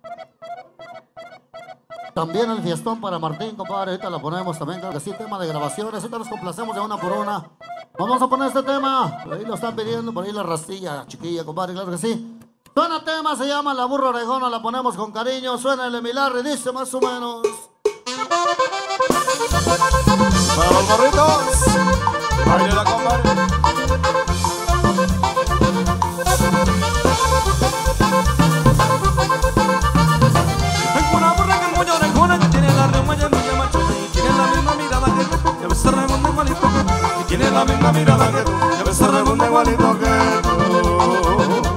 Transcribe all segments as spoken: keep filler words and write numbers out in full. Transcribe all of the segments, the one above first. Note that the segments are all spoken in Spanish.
También el fiestón para Martín, compadre. Ahorita lo ponemos también, claro que sí. Tema de grabaciones. Ahorita nos complacemos de una por una. Vamos a poner este tema. Por ahí lo están pidiendo, por ahí la rastilla, chiquilla, compadre, claro que sí. Suena tema, se llama La Burra Orejona. La ponemos con cariño. Suena el Emilarre, dice más o menos. Para los morritos, baile la compadre. Tengo una burra que es muy orejona, que tiene la remuella muy machona y tiene la misma mirada que tú, y a veces rebunda igualito que tú. Y tiene la misma mirada que tú, y a veces rebunda igualito que tú.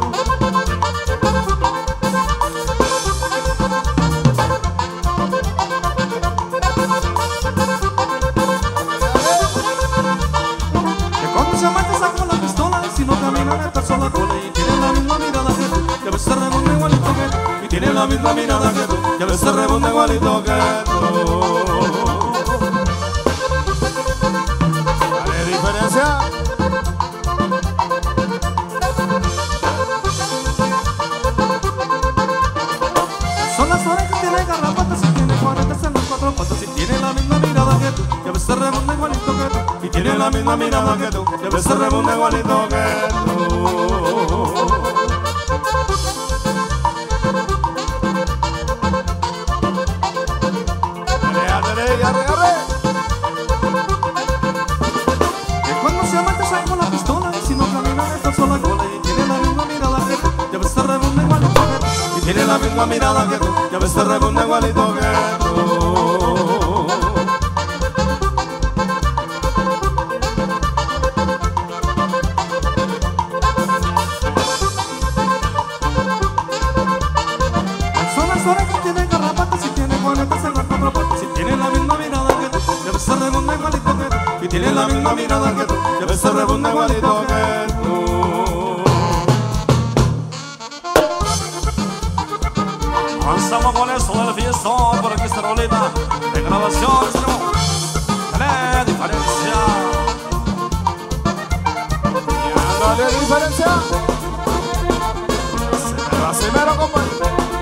Se mete saca la pistola y si no camina le está sola cola y tiene la misma mirada que tú, y a veces rebunda igualito que tú. Y tiene la misma mirada que tú, y a veces rebunda igualito que tú. ¿Hay diferencia? Son las orejas que tiene garrapatas y tiene cuarentas en las cuatro patas y tiene la misma mirada que tú, y a veces rebunda igualito que tú. Y tiene la misma mirada que tú, y a veces rebunda igualito que tú. Arre, arre, arre. Que cuando se amante saca la pistola y si no camina le está sola cola y tiene la misma mirada que tú, y a veces rebunda igualito que tú. Y tiene la misma mirada que tú, y a veces rebunda igualito que tú. Son las orejas que tiene garrapatas y tiene cuarentas en las cuatro patas y tiene la misma mirada que tú, y a veces rebunda igualito que tú. Y tiene la misma mirada que tú, y a veces rebunda igualito que tú. Avanzamos con eso del fiestón, por aquí esta rolita de grabación, ¿no? ¡Dale diferencia! Y ándale diferencia. Se me va primero, compadre.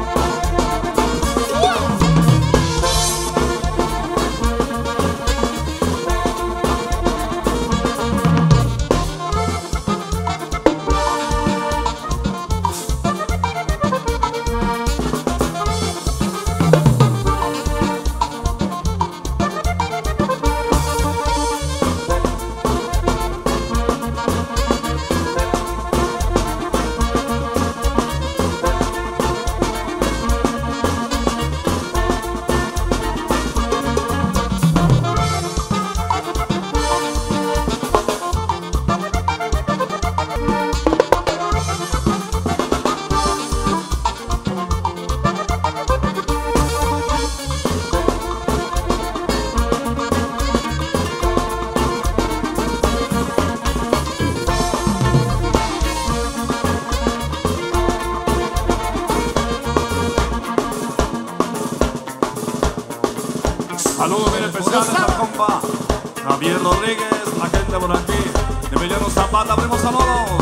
Saludos bien especiales al compa Javier Rodríguez, la gente por aquí, Emiliano Zapata, primo, saludos.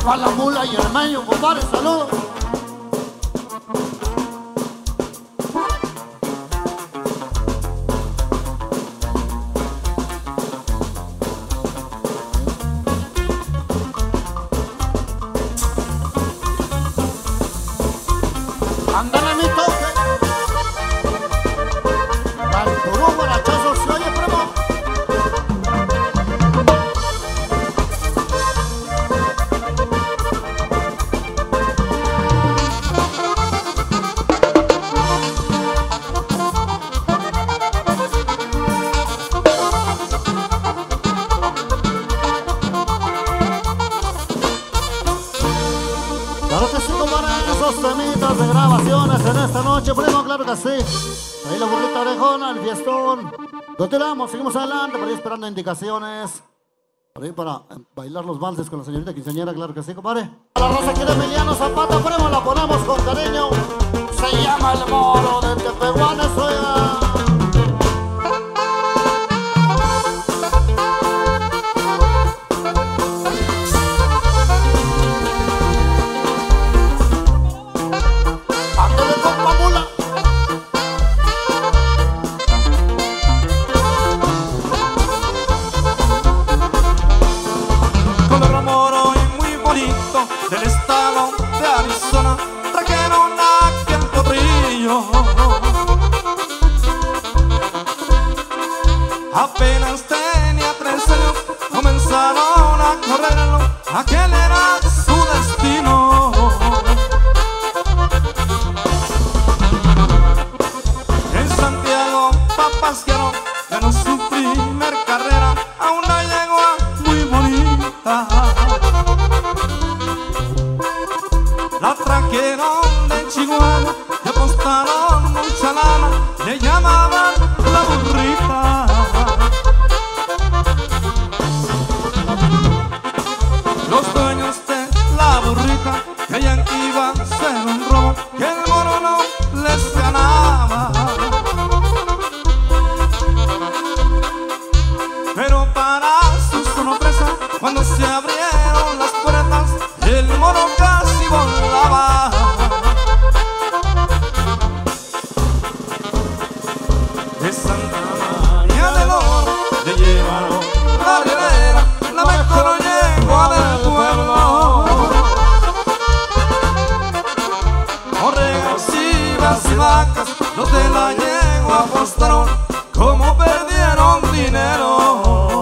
Pa' la mula y el meño, compadre, saludos. Ándale mi toque. Canturú, guarachazo, ¿se oye, primo? Claro que sí, compadre, esos temitas de grabaciones en esta noche, primo, claro que sí. Ahí la burrita orejona, el fiestón. Lo tiramos, seguimos adelante, por ahí esperando indicaciones. Por ahí para bailar los valses con la señorita quinceañera, claro que sí, compadre. La raza aquí de Emiliano Zapata, primo, la ponemos con cariño. Se llama el Moro de Tepehuanes, oiga. Del estado de Arizona trajeron aquel potrillo. Apenas tenía tres años, comenzaron a correrlo, aquel era su destino. En Santiago Papasquiaro ganó su primer carrera a una yegua muy bonita. La trajeron de Chihuahua, le apostaron mucha lana, le llamaban la burrita. Los dueños de la burrita creían que iba a ser un robo, que el moro no les ganaba. Pero para su sorpresa, cuando se abrieron las puertas, el moro casi volaba. De Santa María del Oro le llevaron la rielera, la mejor yegua del pueblo. Borregas, chivas y vacas, los de la yegua apostaron como perdieron dinero.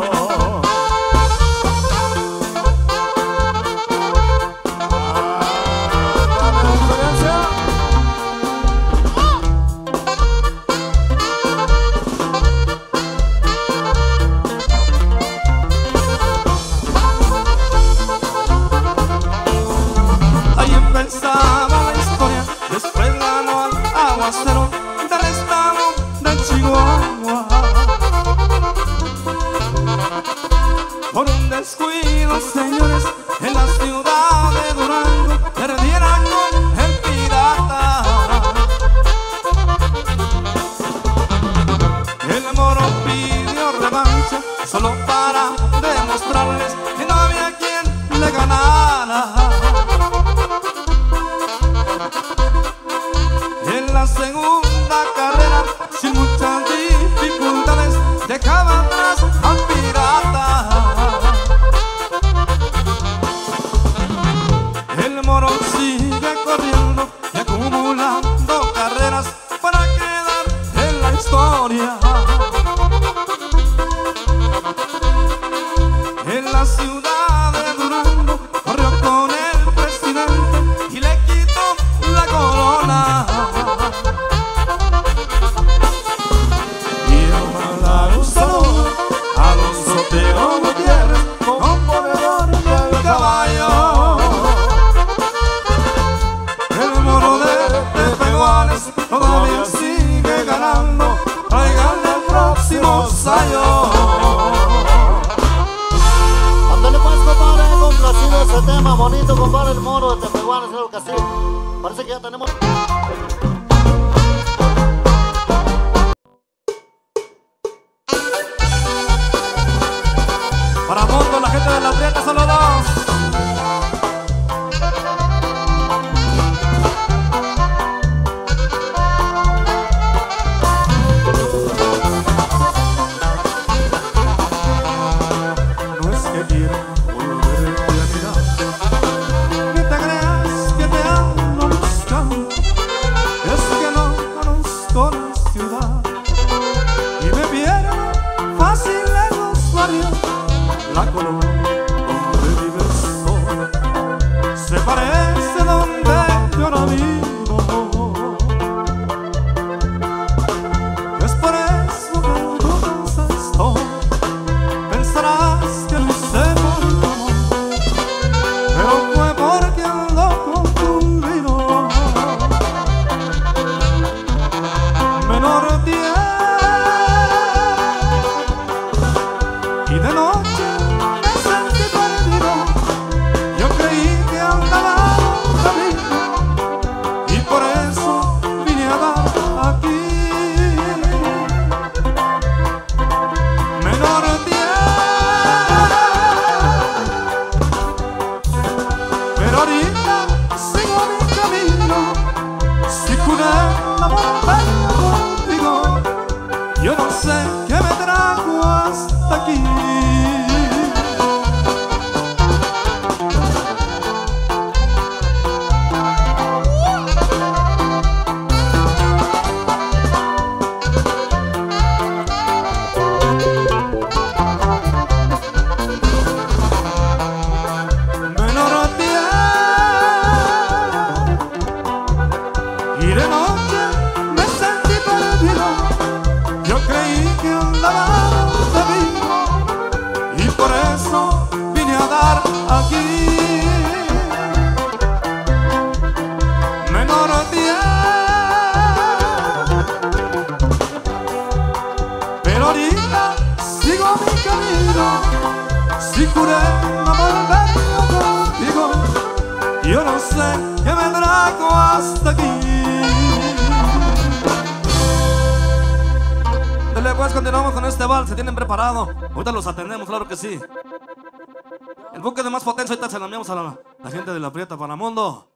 Pensaba la historia, después ganó al aguacero del estado de Chihuahua. Por un descuido, señores, en la ciudad de Durango perdieron con el pirata. El moro pidió revancha solo para demostrarles que no había quien le ganara. La segunda carrera, sin muchas dificultades, dejaba atrás al pirata. El moro sigue corriendo y acumulando carreras para quedar en la historia. En la ciudad de Durango corrió con el presidente y le quitó la corona. Sotero Gutiérrez, componedor del caballo. El moro de Tepehuanes todavía sigue ganando, traiganle el próximo sayo. Ándale pues, compadre, complacido ese tema bonito, compadre, el Moro de Tepehuanes, claro que sí. Parece que ya tenemos... Para Mondo, la gente de la Triana, saludos. la colonia donde vives sola se parece a donde yo ahora vivo. Es por eso que tú piensas esto, pensarás que lo hice por tu amor, pero fue porque ando con tu vino. Menor tiempo y de noche me sentí perdido. Yo creí que andaba un camino y por eso vine a dar aquí. Menor tiempo, pero ahorita sigo mi camino. Si curé la montaña contigo, yo no sé qué me trajo hasta aquí. Menor tiempo y de noche me sentí perdido. Yo creí que andaba de mí y por eso vine a dar aquí. Menor tiempo, pero ahorita sigo mi camino. Si curé no volvería contigo, yo no sé qué me trajo hasta aquí. Dale, pues continuamos con este vals. ¿Se tienen preparado? Ahorita los atendemos, claro que sí. El buque de más potencia ahorita se lo enviamos a la, la gente de la Prieta Panamundo.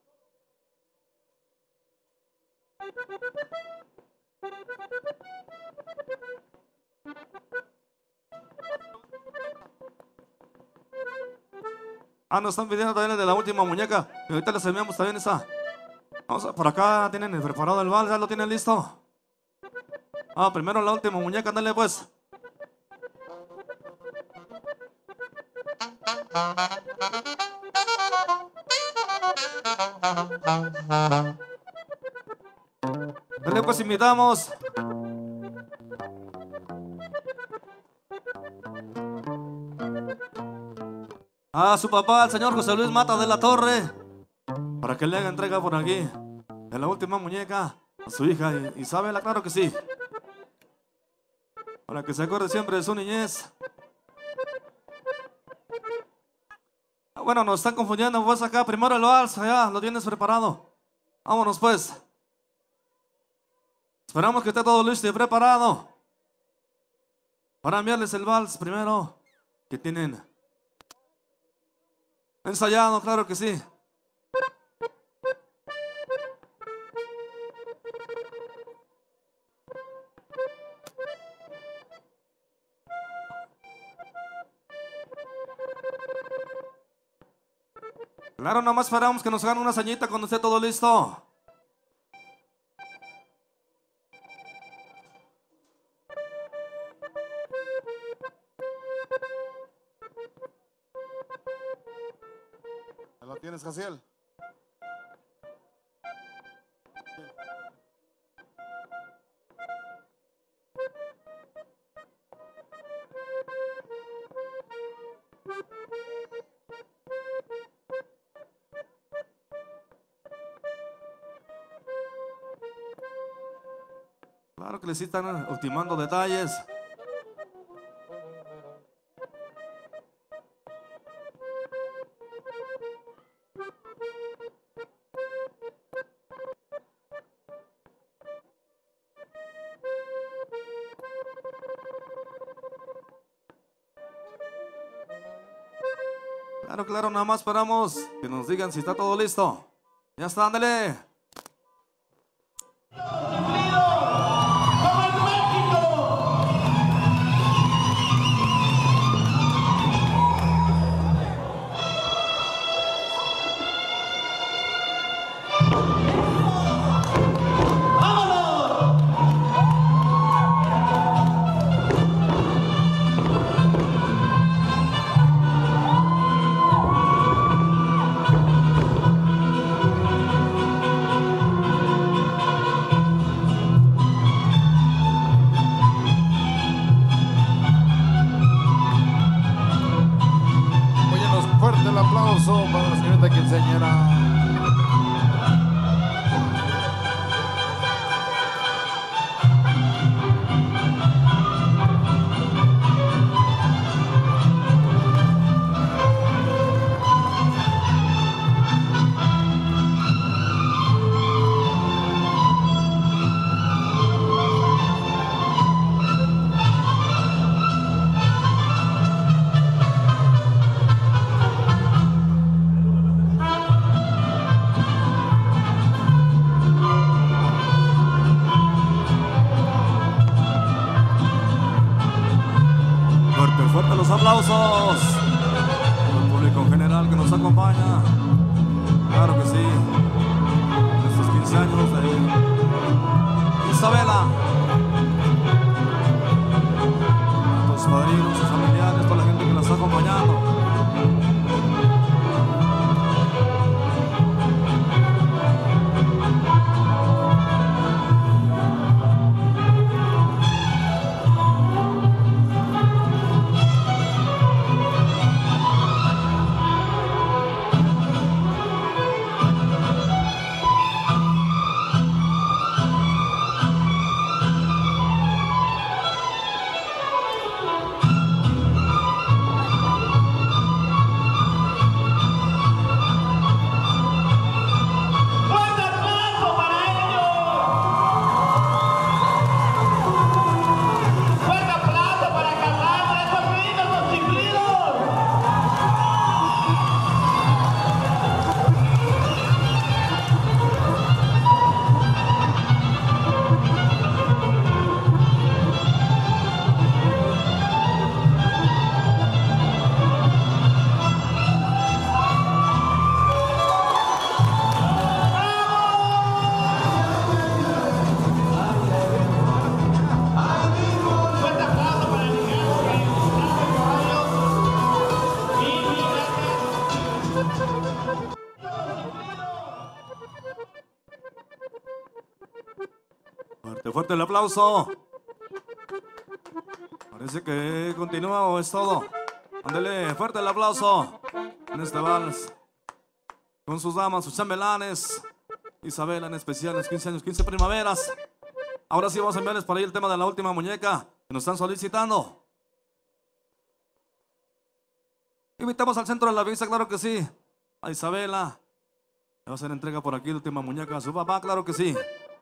Ah, nos están pidiendo también el de la última muñeca. Y ahorita les enviamos también esa. Vamos a, por acá tienen el preparado el vals, ¿ya lo tienen listo? Ah, primero la última muñeca, dale pues. Dale pues, invitamos. A su papá, el señor José Luis Mata de la Torre, para que le haga entrega por aquí de la última muñeca a su hija Isabela, claro que sí, para que se acuerde siempre de su niñez. Ah, bueno, nos están confundiendo pues acá. Primero el vals, allá lo tienes preparado. Vámonos pues. Esperamos que esté todo listo y preparado para enviarles el vals primero que tienen ensayado, claro que sí. Claro, nomás esperamos que nos hagan una señita cuando esté todo listo. ¿Lo tienes, Jaciel? Claro que les están ultimando detalles. Claro, claro, nada más esperamos que nos digan si está todo listo. Ya está, ándale. fuerte el aplauso para la señorita quinceañera. Fuerte los aplausos al público en general que nos acompaña. Claro que sí, en estos quince años de Isabela, a tus padrinos, sus familiares, toda la gente que la está acompañando. Fuerte, fuerte el aplauso. Parece que continúa o es todo. Ándele, fuerte el aplauso en este vals con sus damas, sus chambelanes. Isabela en especial, en los quince años, quince primaveras. Ahora sí vamos a enviarles por ahí el tema de la última muñeca que nos están solicitando. Invitamos al centro de la vista, claro que sí, a Isabela. Le va a hacer entrega por aquí la última muñeca a su papá, claro que sí.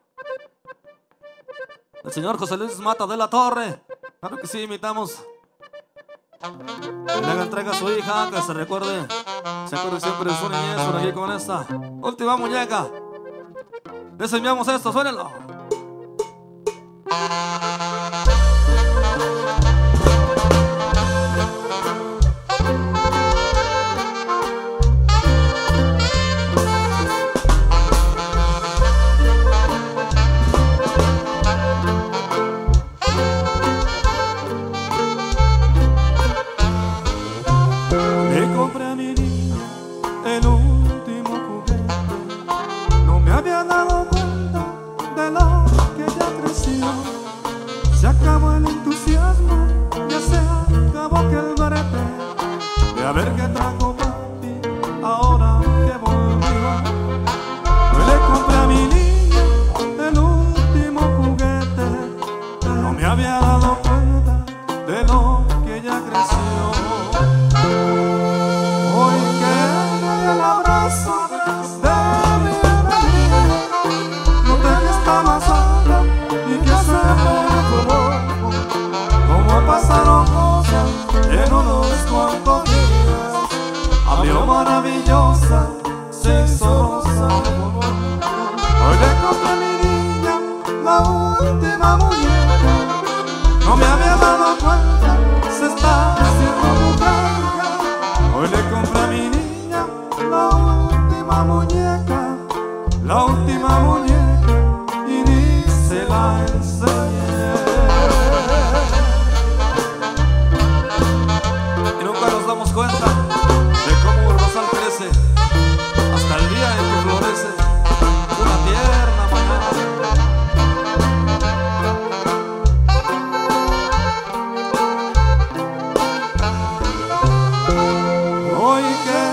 El señor José Luis Mata de la Torre, claro que sí, invitamos. Que le haga entrega a su hija, que se recuerde, se acuerde siempre de su niñez por aquí con esta última muñeca. Les enviamos esto, suénenlo. A ver qué trajo para ti, ahora que volvió. Hoy le compré a mi niña el último juguete. No me había dado cuenta de lo que ella creció. Hoy que me dio el abrazo de mi vida, no te está más alta y que se me coló. Como pasaron cosas en unos cuantos días. Abrió maravillosa, se hizo rosa. Hoy le compré a mi niña la última muñeca. No me había dado cuenta, se está haciendo muñeca. Hoy le compré a mi niña la última muñeca, la última muñeca, y ni se la enseñé. Y nunca nos damos cuenta de cómo un rosal crece hasta el día en que florece una tierna mañana. Hoy que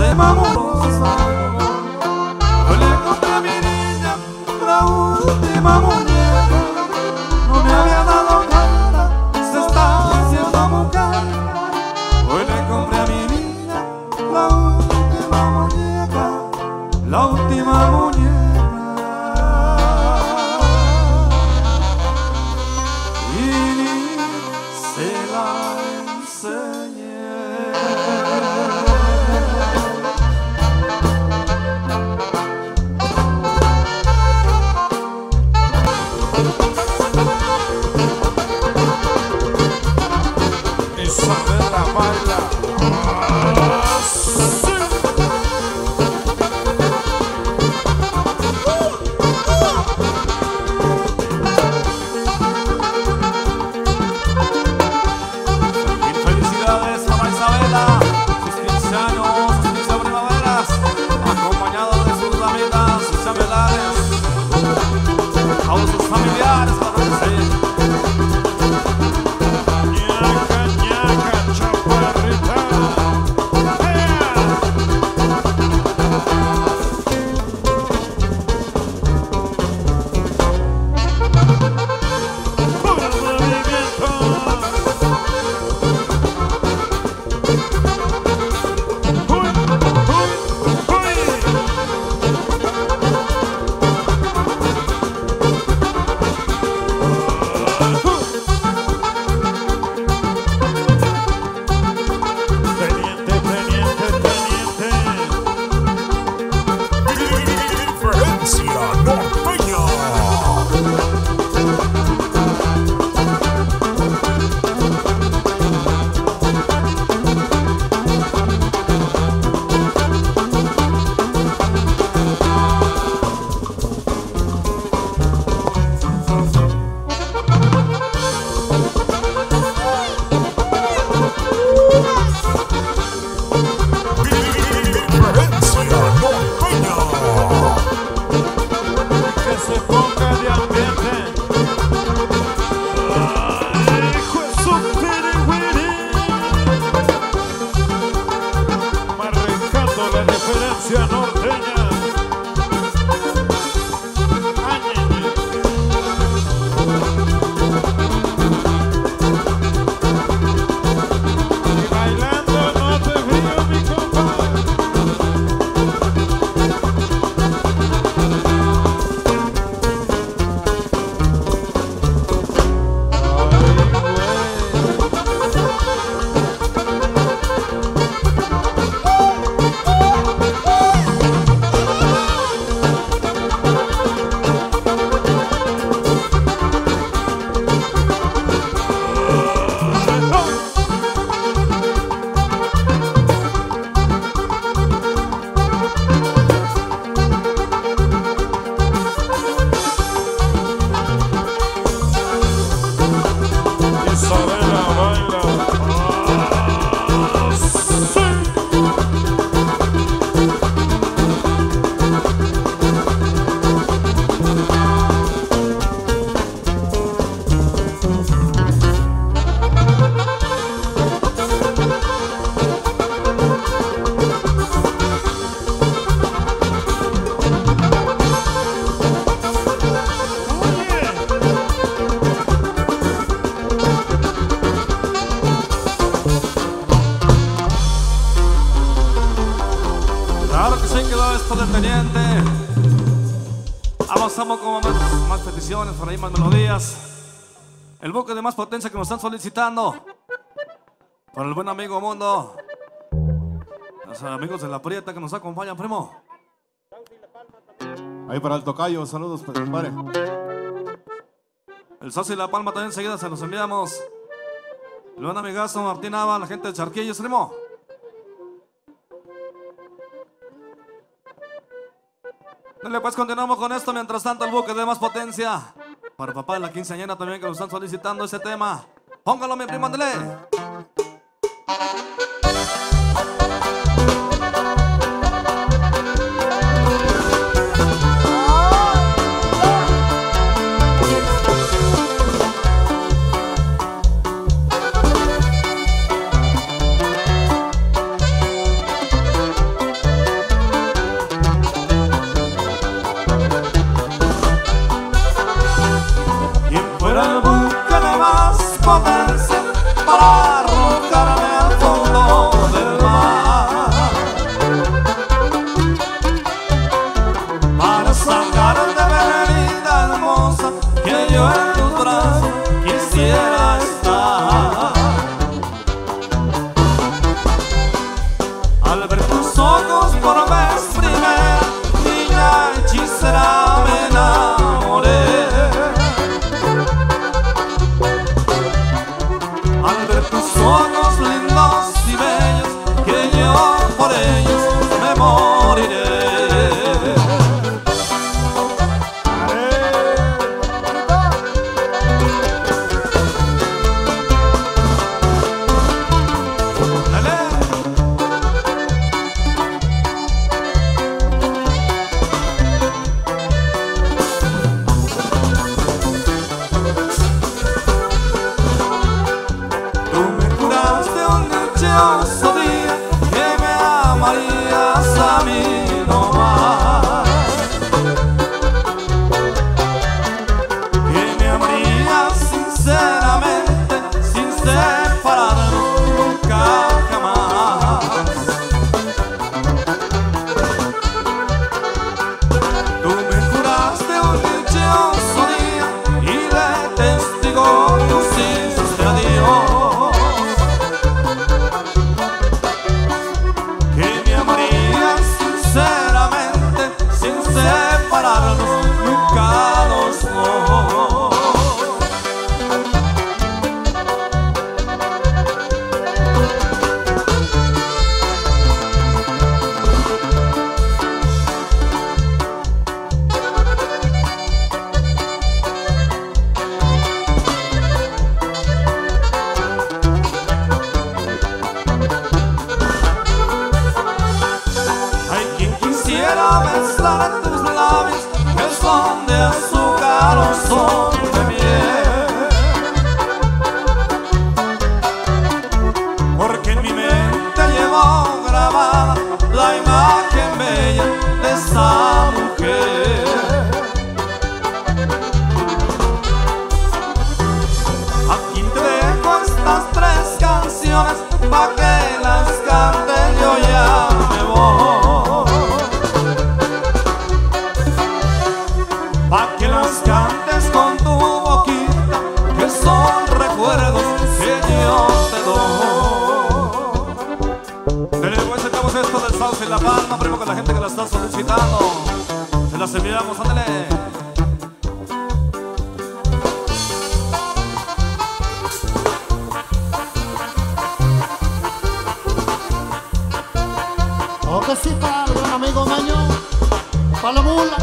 última amorosa. Hoy le compré a mi niña la última muñeca. No me había dado cara, se está haciendo mujer. Hoy le compré a mi niña la última muñeca, la última muñeca. Y ni se la enseñé. Isabela baila. Mil felicidades para Isabela, sus quince años, sus quince primaveras, acompañada de sus amigas, sus chambelanes, a sus familiares, para que se Ñaca, ñaca, chaparrita. Puro movimiento. Uy, uy, Teniente, teniente, teniente. Diferencia norteña. Diferencia norteña. Que se ponga de ambiente. Ay, hijo de su pirigüiri. Marcando la diferencia norteña. Ay, ay, ay. Y bailando no te frío, mi compadre. Isabela baila. Ah, sí. claro que sí quedó esto del teniente. Avanzamos con más, más peticiones, por ahí más melodías. El buque de más potencia que nos están solicitando. Para el buen amigo Mundo. Los amigos de La Prieta que nos acompañan, primo. Ahí para el tocayo, saludos, compadre. El Socio y La Palma también enseguida se los enviamos. El buen amigazo Martín Nava, la gente de Charquillos, primo. Dale, pues continuamos con esto. Mientras tanto, el buque de más potencia. Para papá de la quinceañera también que nos están solicitando ese tema. Póngalo, mi primo, ándale. por vez primera, niña hechicera, me enamoré. Al ver tus ojos lindos y bellos, que yo por ellos me moriré. La Palma, primo, con la gente que la está solicitando. Se las enviamos, ándale. Ok, sí, para el gran amigo Meño, para la mula.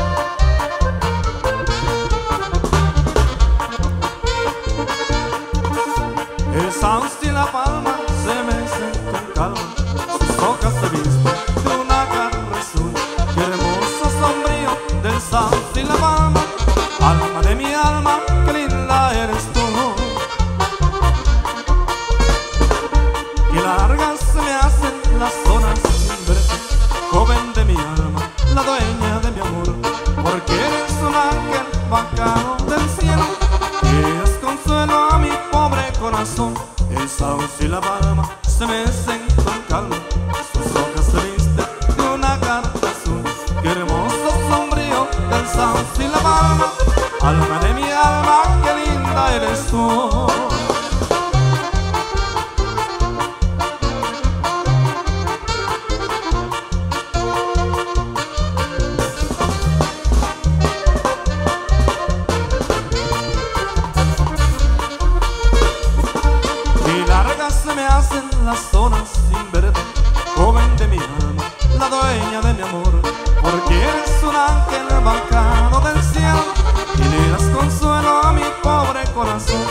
El Sauce y la Palma se mecen con calma, sus hojas se visten de una carne azul. Qué hermoso sombrío del Sauce y la Palma, alma de mi alma, qué linda eres tú. Qué largas se me hacen las horas sin verte, joven de mi alma, la dueña de mi amor, porque eres un ángel bajado del cielo, que das consuelo a mi pobre corazón. El Sauce y la Palma se mecen con calma, sus hojas se visten de una carta azul. Qué hermoso sombrío del Sauce y la Palma, alma de mi alma, qué linda eres tú. Se me hacen las horas sin verte, joven de mi alma, la dueña de mi amor, porque eres un ángel bajado del cielo y le das consuelo a mi pobre corazón.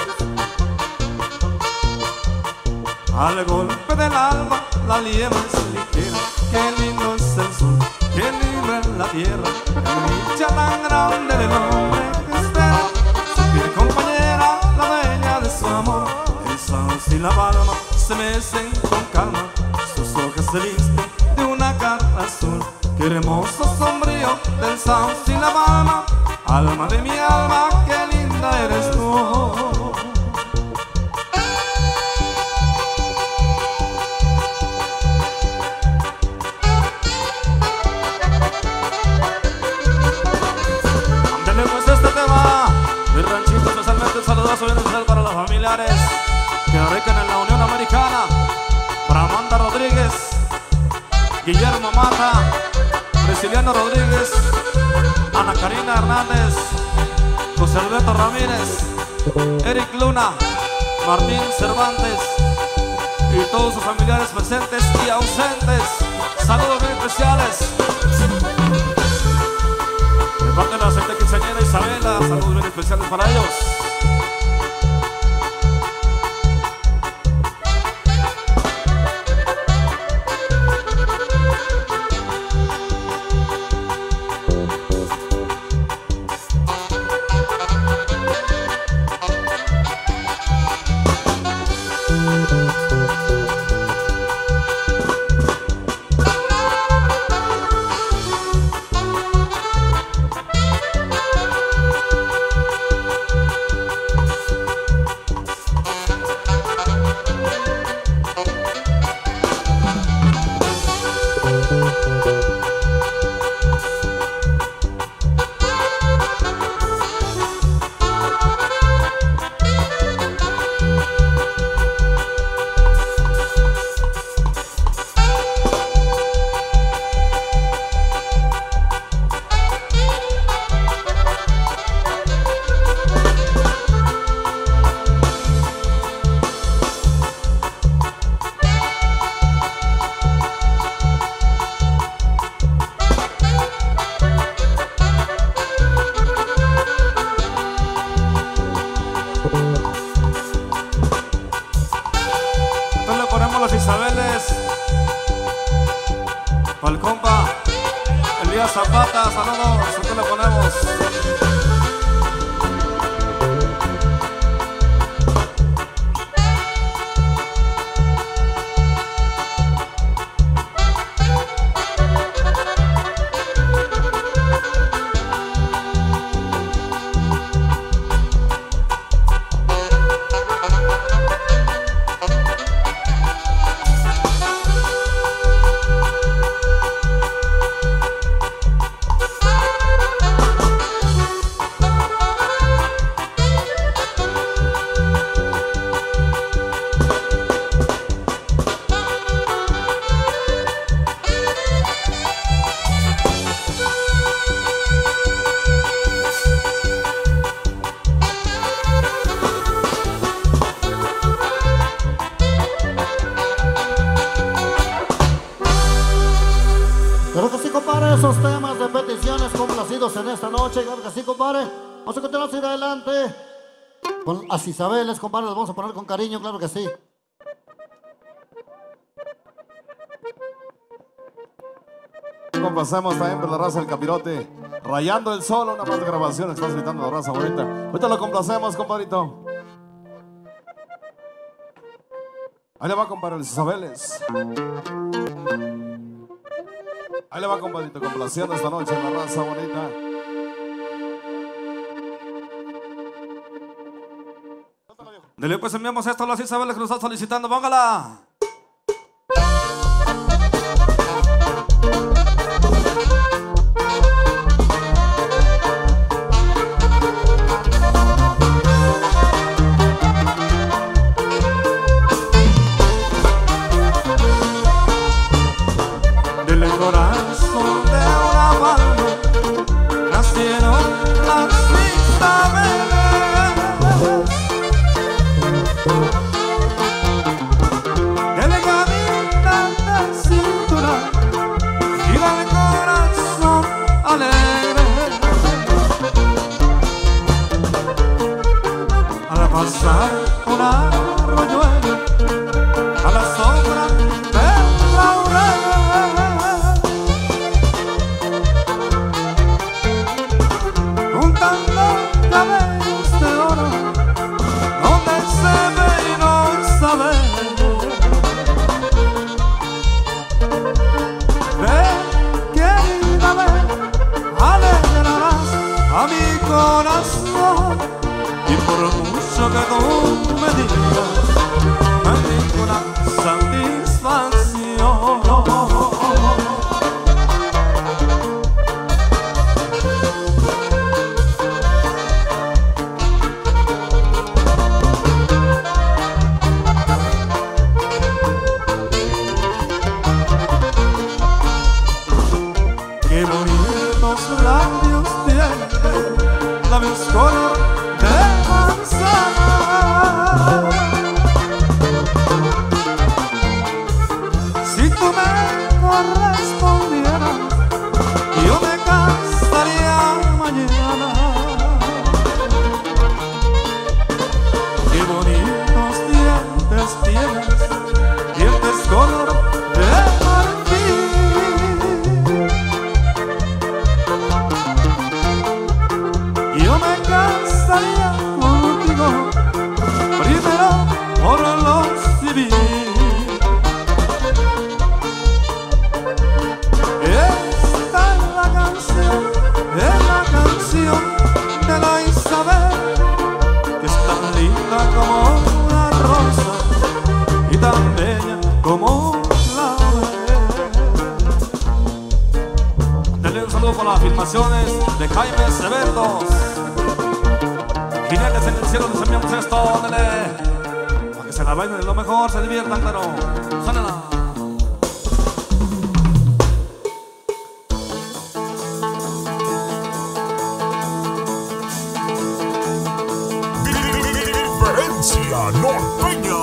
Al golpe del alba la liebre es ligera, qué lindo es el sol, qué libre es la tierra, la dicha tan grande del hombre que espera su fiel compañera, la dueña de su amor. Sauce y la Palma se mecen con calma, sus hojas se visten de una carta azul. Qué hermoso sombrío del Sauce y la Palma, alma de mi alma, qué linda eres tú. Ándale pues este tema, mi ranchito, especialmente un saludazo bien especial para los familiares que radican en la Unión Americana, para Amanda Rodríguez, Guillermo Mata, Prisciliano Rodríguez, Ana Karina Hernández, José Alberto Ramírez, Eric Luna, Martín Cervantes y todos sus familiares presentes y ausentes. Saludos bien especiales. De parte de la Santa Quinceañera Isabela, saludos bien especiales para ellos. Para el compa Elías Zapata, saludos, aquí le ponemos. Claro que sí, compadre, esos temas de peticiones complacidos en esta noche, claro que sí, compadre. Vamos a continuar hacia adelante con las Isabeles, compadre, las vamos a poner con cariño, claro que sí. Complacemos también por la raza del Capirote, Rayando el Sol, una más de grabaciones, está gritando la raza bonita. Ahorita lo complacemos, compadrito. Ahí le va, compadre, las Isabeles. Ahí le va, compadrito, complaciendo esta noche en la raza bonita. Dele, pues enviamos esto a las Isabeles que nos están solicitando, póngala. Del corazón de una palma nacieron las Isabeles. me correspondieras, yo me casaría mañana. Qué bonitos dientes tienes, dientes color de marfil. Yo me casaría contigo, primero por lo civil. Esta es la canción, es la canción de la Isabel, que es tan linda como una rosa y tan bella como un clavel. Denle un saludo por las filmaciones de Jaime Severdos. Jinetes en el cielo, les enviamos esto, dale. Para que se la bailen de lo mejor, se diviertan, claro. Suénala. Diferencia norteña.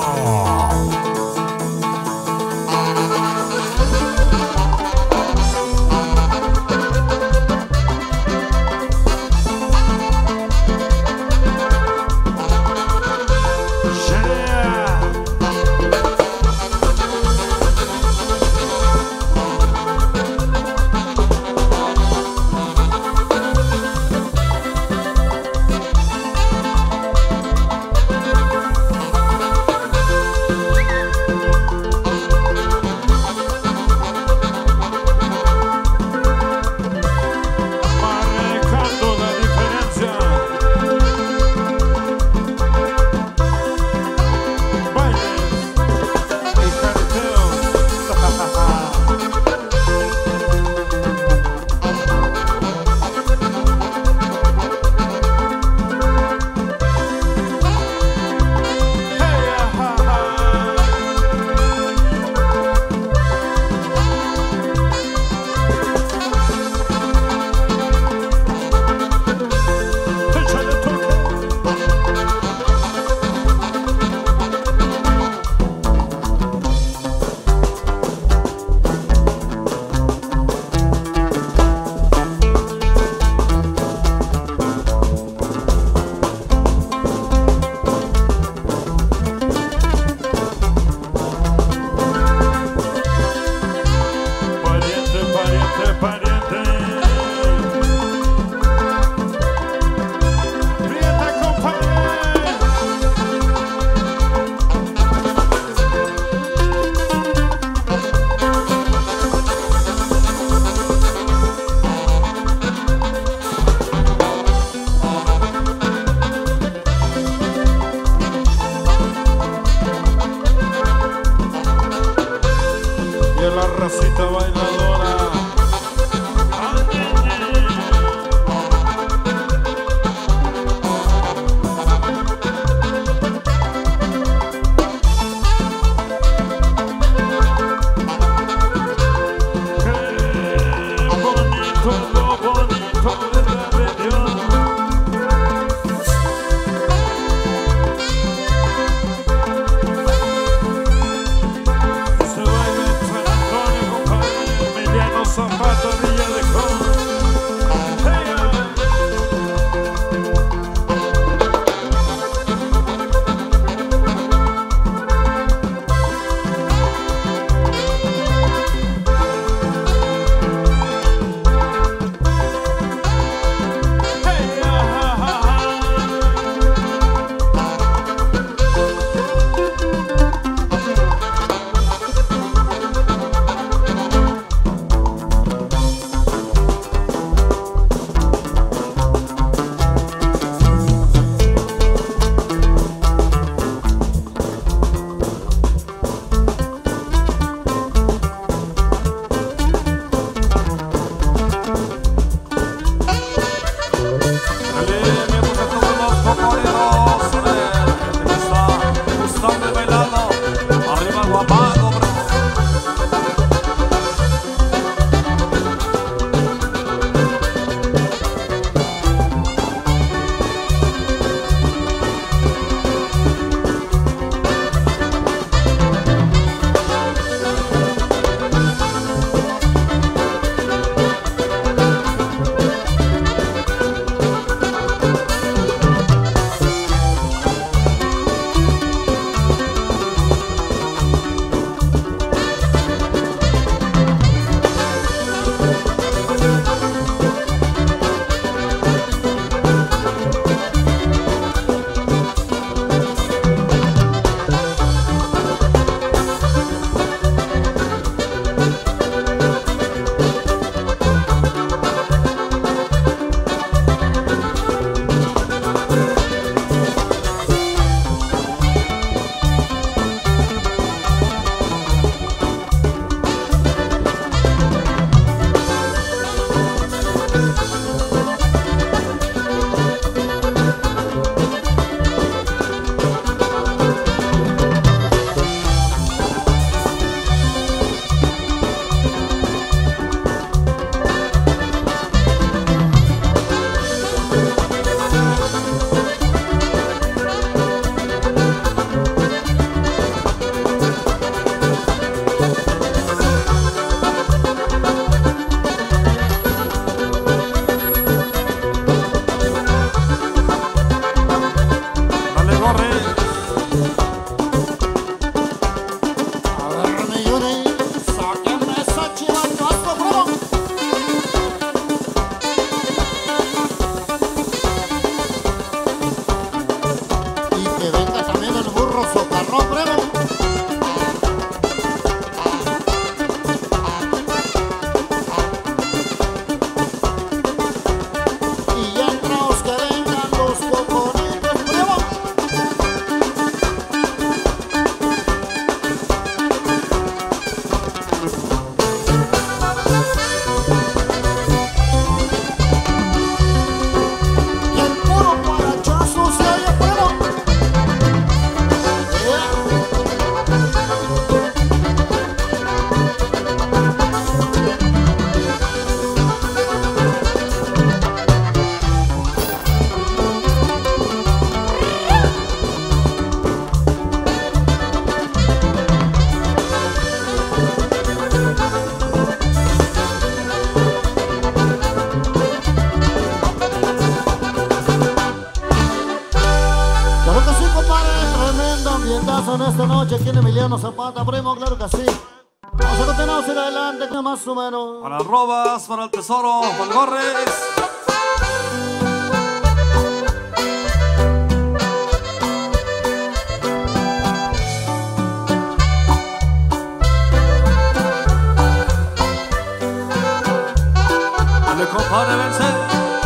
Rosita bailadora. Qué bonito, lo bonito de la región. Se baila en San Antonio, compadre. Emiliano Zapata, primo, claro que sí. Vamos a continuar hacia adelante, que más o menos. Para las robas, para el tesoro, Valgorres. Dale, compadre, vencer.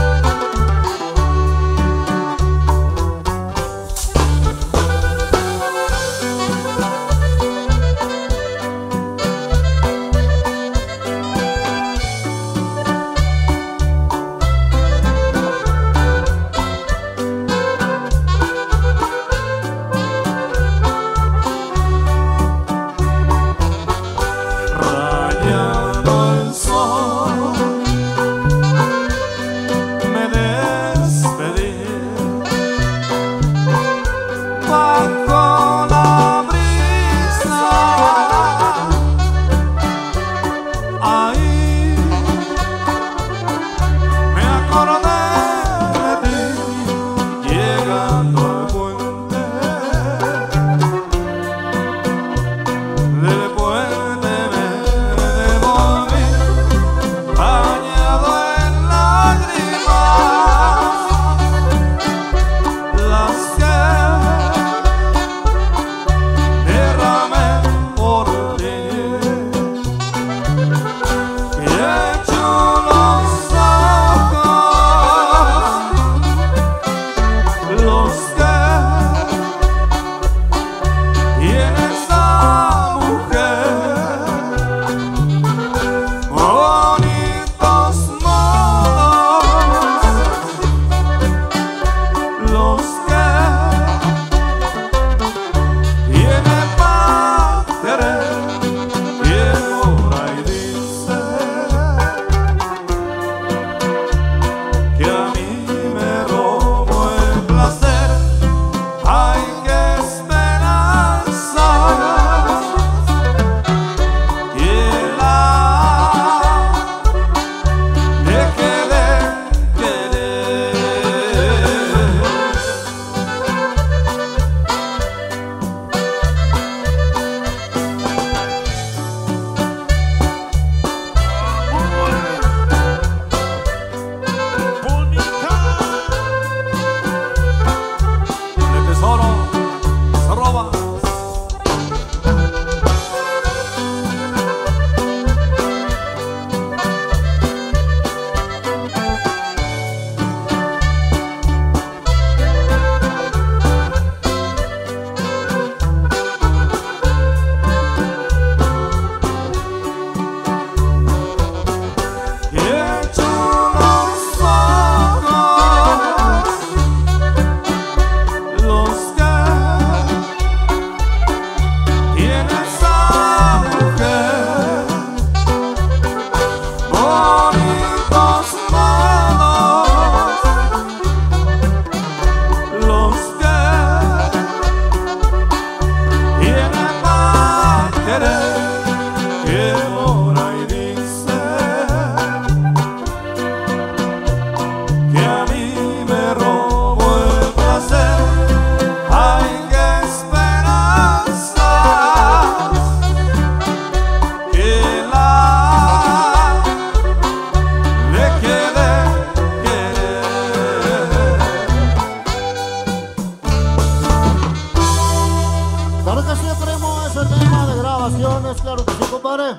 Claro que sí, compadre.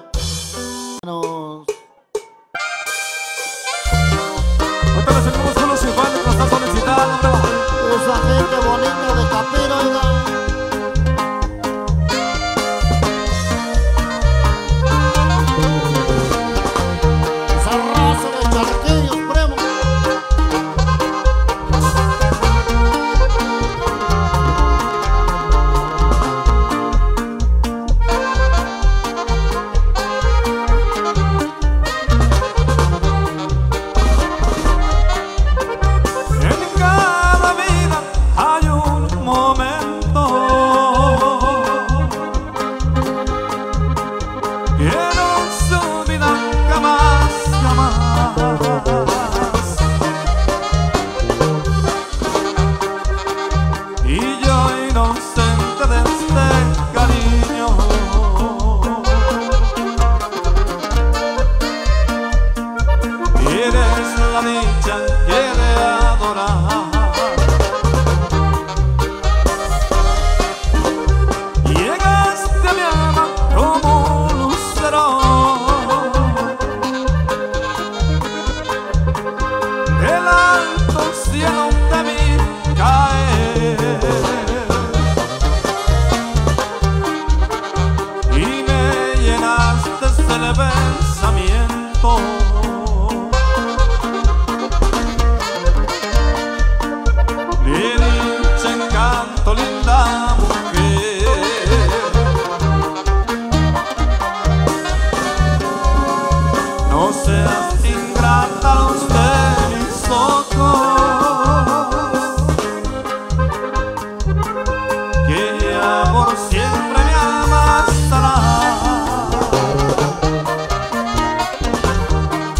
Nos... Ahorita le seguimos con los infantes que nos están solicitando, hombre. Esa gente bonita de Capira, oiga. Esa raza de charquillos, primo. del pensamiento. Dicha encanto, linda mujer, no seas ingrata a luz de mis ojos, que ya por siempre me amasarás.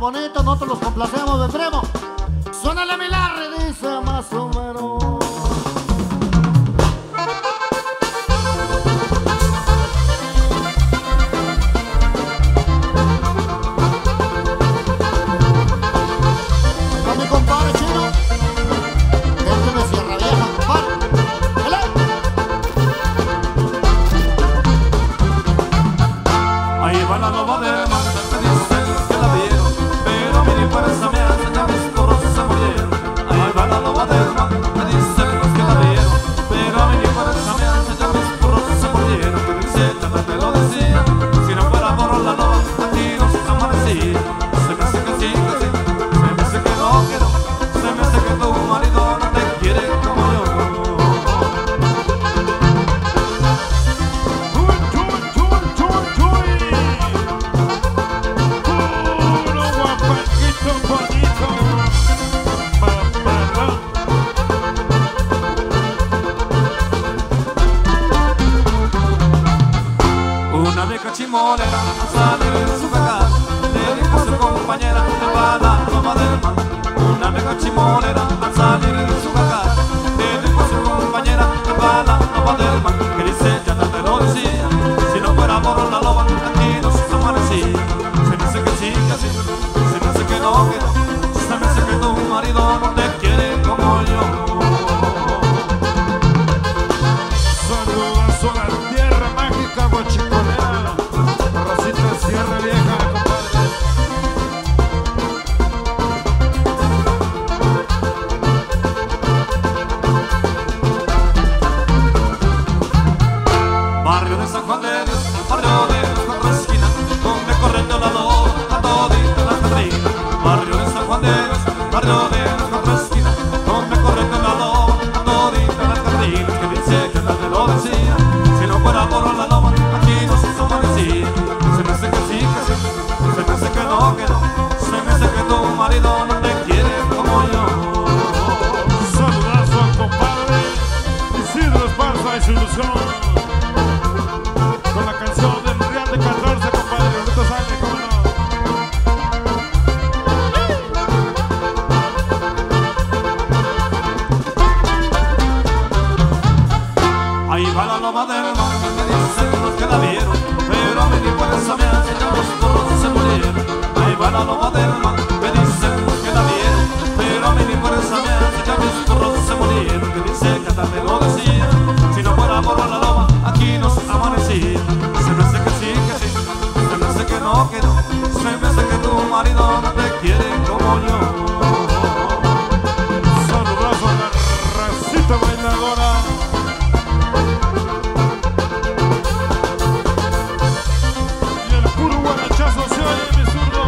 bonito, nosotros los complacemos de primo. Suénale mi Larry, dice más o menos. Con mi compadre chino, este de Sierra Vieja, compadre. ¡Dale! Ahí va la loba del mar, me dicen que la vieron, pero a mí ni por esa me hace, ya mis coros se murieron. Ahí va la loba del mar, me dicen que la vieron, pero a mí ni por esa me hace, ya mis coros se murieron. Que dice, ya no te lo decía, si no fuera por la loba, aquí no se amanecía. Se me hace que sí, que sí, se me hace que no, que no, se me hace que tu marido no te quiere como yo. Una vieja chimolera al salir de su casa le dijo a su compañera que va a la loma del mar. Una vieja chimolera al salir de su casa le dijo a su compañera que va a la loma del mar. Que dice, ya no te lo decía, si no fuera por la loba aquí no se amanecía. Se me hace que sí, que sí, se me hace que no, que no, se me hace que tu marido no te quiere como yo. Saludos a la tierra mágica guachicolera, racita Sierra Vieja, compadre. Barrio de San Juan de Dios, barrio de las cuatro esquinas, donde corren de la loba a todita la Catrina. Barrio de San Juan de Dios, barrio de las cuatro esquinas, donde corren de la loba a todita la Catrina. Que dice, que no te lo decía, si no fuera por la loba aquí no se amanecía. Se me hace que sí, que sí, se me hace que no, que no, se me hace que tu marido no te quiere como yo. Saludazo al compadre Isidro Esparza y su ilusión. Con la canción del Real de catorce, compadre, ahorita sale, cómo no. Ahí va la loba del mar, me dicen los que la vieron, pero a mí ni por esa me hace, ya los toros se murieron. Ahí va la loba del mar, me dicen los que la vieron, pero a mí ni por esa me hace, ya mis toros se murieron. Que dice, que tal me lo decía, si no fuera por la loba aquí no se amanecía. Se me hace que sí, que sí, se me hace que no, que no, se me hace que tu marido no te quiere como yo. Saludazo a la racita bailadora. Y el puro guarachazo se oye, mi zurdo.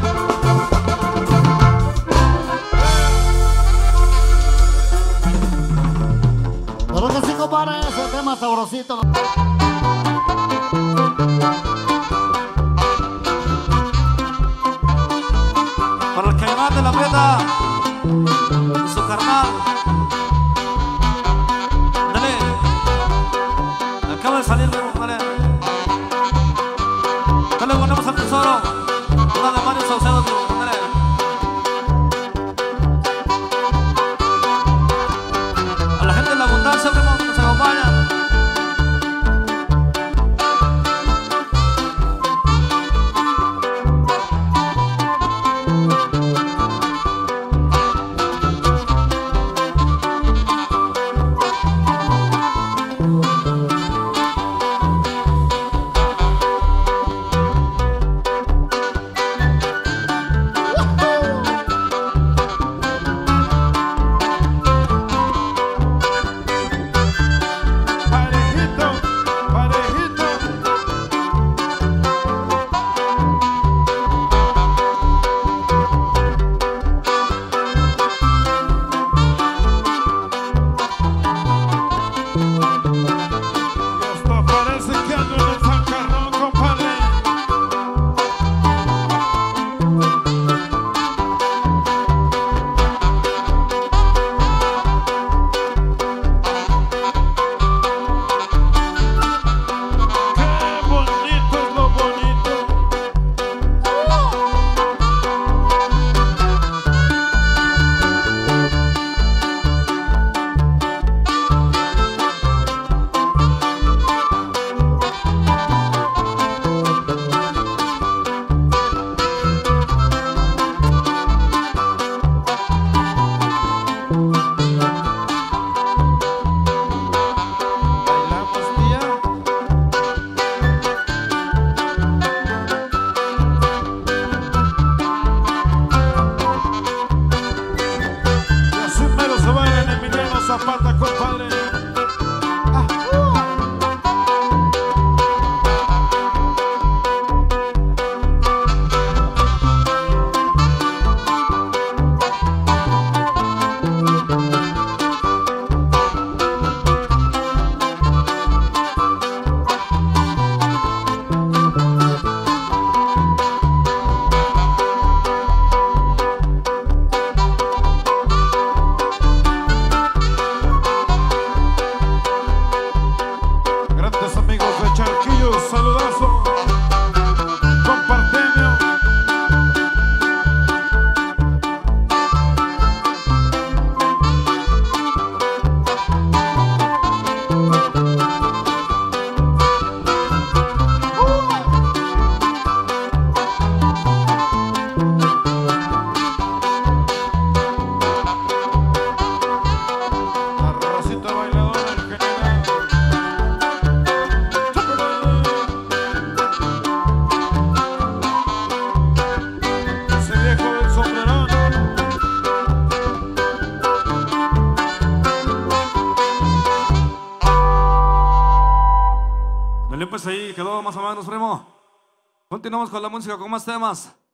Pero que sí, compadre, ese tema sabrosito. Para el caimán de la Prieta y su carnal. Dale. Acaba de salir, dale. Dale, ponemos al tesoro. Una de Mario Saucedo, dale. A la gente de la abundancia, primo, que nos acompaña. Zapata, compadre. Grandes amigos de Charquillos, saludazo. Compartenio. La racita bailadora, el general. Ese viejo del sombrerón. Dale, pues ahí quedó más o menos, primo. Continuamos con la música, con más temas.